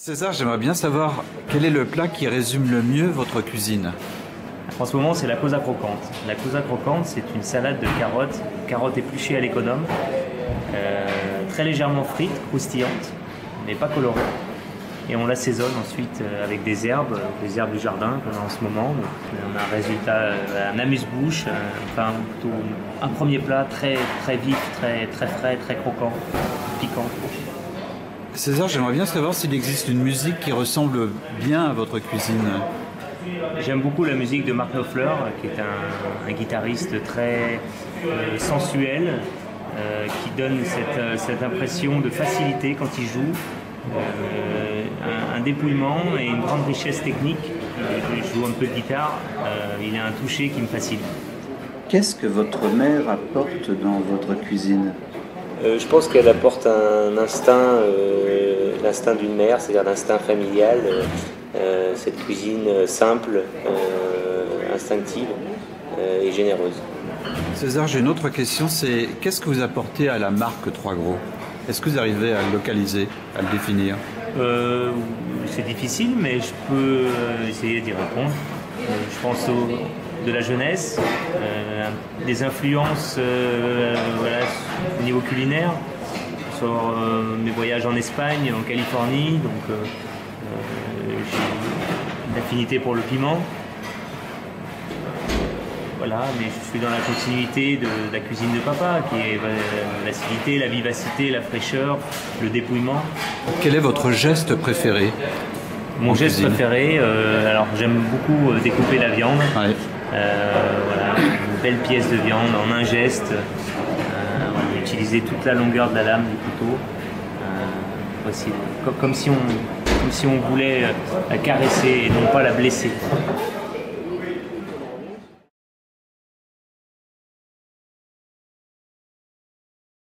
César, j'aimerais bien savoir quel est le plat qui résume le mieux votre cuisine. En ce moment, c'est la cosa croquante. La cosa croquante, c'est une salade de carottes épluchées à l'économe, très légèrement frites, croustillantes, mais pas colorées. Et on l'assaisonne ensuite avec des herbes du jardin qu'on a en ce moment. Donc, on a un résultat, un amuse-bouche, enfin plutôt un premier plat très, très vif, très frais, très croquant, piquant. César, j'aimerais bien savoir s'il existe une musique qui ressemble bien à votre cuisine. J'aime beaucoup la musique de Mark Knopfler, qui est un guitariste très sensuel, qui donne cette impression de facilité quand il joue, un dépouillement et une grande richesse technique. Je joue un peu de guitare, il a un toucher qui me fascine. Qu'est-ce que votre mère apporte dans votre cuisine ? Je pense qu'elle apporte un instinct, l'instinct d'une mère, c'est-à-dire l'instinct familial, cette cuisine simple, instinctive et généreuse. César, j'ai une autre question, c'est qu'est-ce que vous apportez à la marque Trois Gros ? Est-ce que vous arrivez à le localiser, à le définir ? C'est difficile, mais je peux essayer d'y répondre. Je pense de la jeunesse, des influences voilà, au niveau culinaire, sur mes voyages en Espagne, en Californie, donc j'ai une affinité pour le piment. Voilà, mais je suis dans la continuité de la cuisine de papa, qui est l'acidité, la vivacité, la fraîcheur, le dépouillement. Quel est votre geste préféré ? Mon geste préféré, alors j'aime beaucoup découper la viande. Ouais. Voilà, une belle pièce de viande en un geste. Utiliser toute la longueur de la lame du couteau. Voici, comme si on voulait la caresser et non pas la blesser.